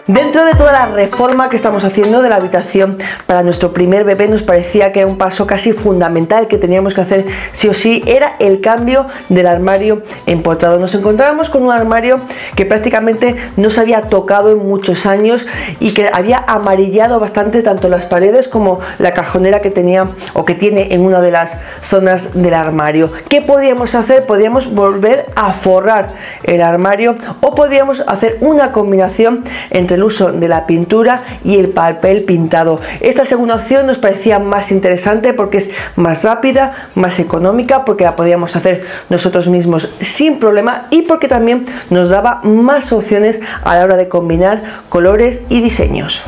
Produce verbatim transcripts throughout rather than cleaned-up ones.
Dentro de toda la reforma que estamos haciendo de la habitación para nuestro primer bebé, nos parecía que era un paso casi fundamental que teníamos que hacer sí o sí, era el cambio del armario empotrado. Nos encontrábamos con un armario que prácticamente no se había tocado en muchos años y que había amarillado bastante tanto las paredes como la cajonera que tenía o que tiene en una de las zonas del armario. ¿Qué podíamos hacer? Podíamos volver a forrar el armario o podíamos hacer una combinación entre el uso de la pintura y el papel pintado. Esta segunda opción nos parecía más interesante porque es más rápida, más económica, porque la podíamos hacer nosotros mismos sin problema y porque también nos daba más opciones a la hora de combinar colores y diseños.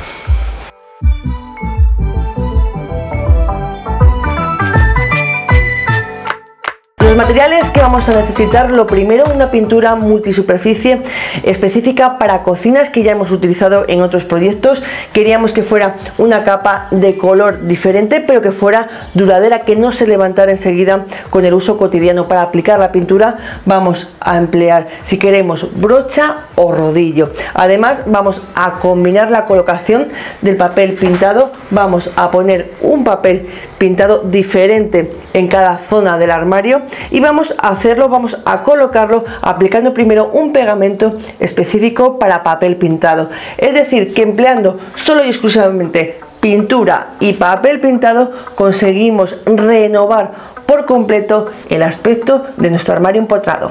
Los materiales que vamos a necesitar: lo primero, una pintura multisuperficie específica para cocinas que ya hemos utilizado en otros proyectos. Queríamos que fuera una capa de color diferente pero que fuera duradera, que no se levantara enseguida con el uso cotidiano. Para aplicar la pintura vamos a emplear, si queremos, brocha o rodillo. Además vamos a combinar la colocación del papel pintado. Vamos a poner un papel pintado diferente en cada zona del armario y vamos a hacerlo, vamos a colocarlo aplicando primero un pegamento específico para papel pintado. Es decir, que empleando solo y exclusivamente pintura y papel pintado conseguimos renovar por completo el aspecto de nuestro armario empotrado.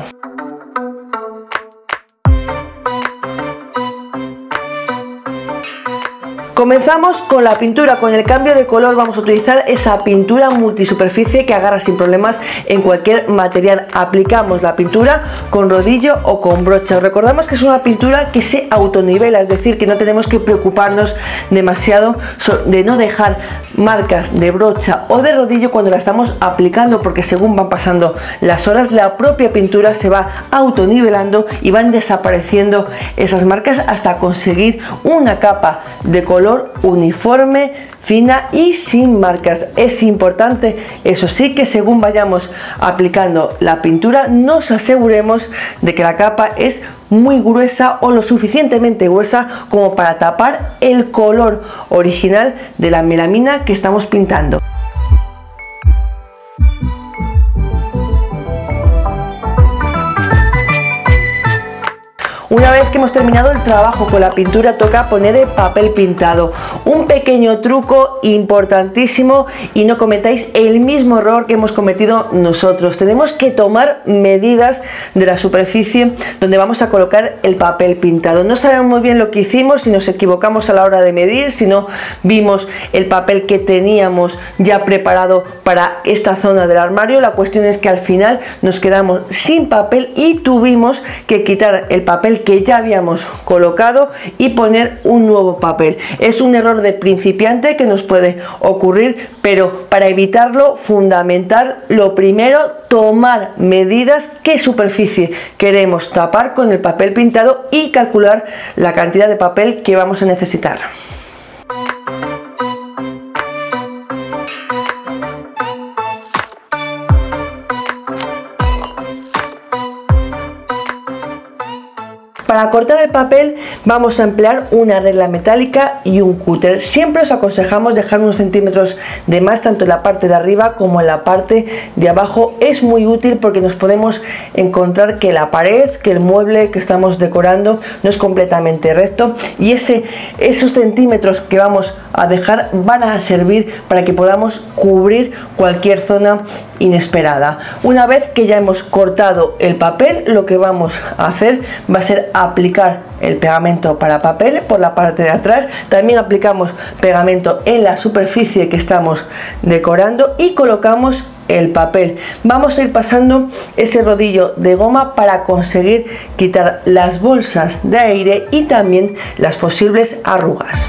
Comenzamos con la pintura. Con el cambio de color vamos a utilizar esa pintura multisuperficie que agarra sin problemas en cualquier material. Aplicamos la pintura con rodillo o con brocha. Os recordamos que es una pintura que se autonivela, es decir, que no tenemos que preocuparnos demasiado de no dejar marcas de brocha o de rodillo cuando la estamos aplicando, porque según van pasando las horas la propia pintura se va autonivelando y van desapareciendo esas marcas hasta conseguir una capa de color uniforme, fina y sin marcas. Es importante, eso sí, que según vayamos aplicando la pintura nos aseguremos de que la capa es muy gruesa o lo suficientemente gruesa como para tapar el color original de la melamina que estamos pintando. Una vez que hemos terminado el trabajo con la pintura, toca poner el papel pintado. Un pequeño truco importantísimo, y no cometáis el mismo error que hemos cometido nosotros. Tenemos que tomar medidas de la superficie donde vamos a colocar el papel pintado. No sabemos muy bien lo que hicimos, si nos equivocamos a la hora de medir, si no vimos el papel que teníamos ya preparado para esta zona del armario. La cuestión es que al final nos quedamos sin papel y tuvimos que quitar el papel que ya habíamos colocado y poner un nuevo papel. Es un error de principiante que nos puede ocurrir, pero para evitarlo, fundamental, lo primero, tomar medidas, qué superficie queremos tapar con el papel pintado y calcular la cantidad de papel que vamos a necesitar. Para cortar el papel vamos a emplear una regla metálica y un cúter. Siempre os aconsejamos dejar unos centímetros de más tanto en la parte de arriba como en la parte de abajo. Es muy útil porque nos podemos encontrar que la pared, que el mueble que estamos decorando no es completamente recto, y ese, esos centímetros que vamos a dejar van a servir para que podamos cubrir cualquier zona inesperada. Una vez que ya hemos cortado el papel, lo que vamos a hacer va a ser aplicar el pegamento para papel por la parte de atrás. También aplicamos pegamento en la superficie que estamos decorando y colocamos el papel. Vamos a ir pasando ese rodillo de goma para conseguir quitar las bolsas de aire y también las posibles arrugas.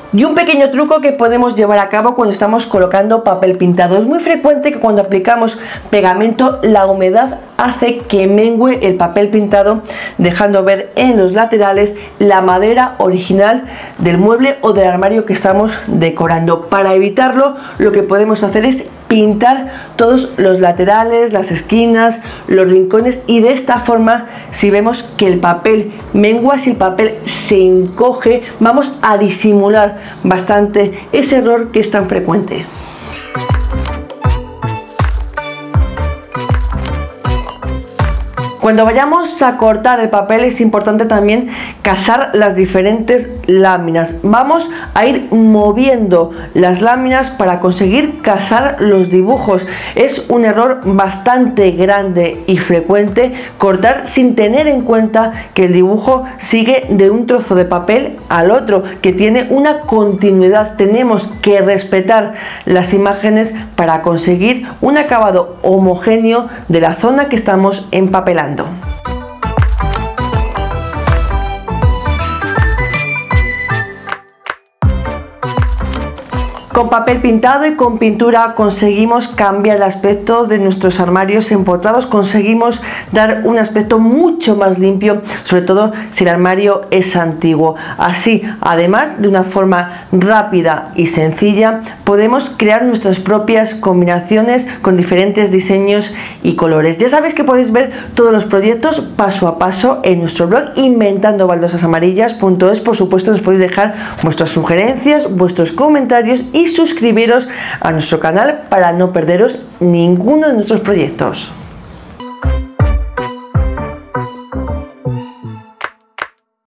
Y un pequeño truco que podemos llevar a cabo cuando estamos colocando papel pintado. Es muy frecuente que cuando aplicamos pegamento la humedad hace que mengue el papel pintado, dejando ver en los laterales la madera original del mueble o del armario que estamos decorando. Para evitarlo, lo que podemos hacer es pintar todos los laterales, las esquinas, los rincones, y de esta forma, si vemos que el papel mengua, si el papel se encoge, vamos a disimular bastante ese error que es tan frecuente. Cuando vayamos a cortar el papel es importante también casar las diferentes láminas. Vamos a ir moviendo las láminas para conseguir casar los dibujos. Es un error bastante grande y frecuente cortar sin tener en cuenta que el dibujo sigue de un trozo de papel al otro, que tiene una continuidad. Tenemos que respetar las imágenes para conseguir un acabado homogéneo de la zona que estamos empapelando. Con papel pintado y con pintura conseguimos cambiar el aspecto de nuestros armarios empotrados, conseguimos dar un aspecto mucho más limpio, sobre todo si el armario es antiguo. Así, además de una forma rápida y sencilla, podemos crear nuestras propias combinaciones con diferentes diseños y colores. Ya sabéis que podéis ver todos los proyectos paso a paso en nuestro blog inventando baldosas amarillas punto es. Por supuesto, nos podéis dejar vuestras sugerencias, vuestros comentarios y suscribiros a nuestro canal para no perderos ninguno de nuestros proyectos.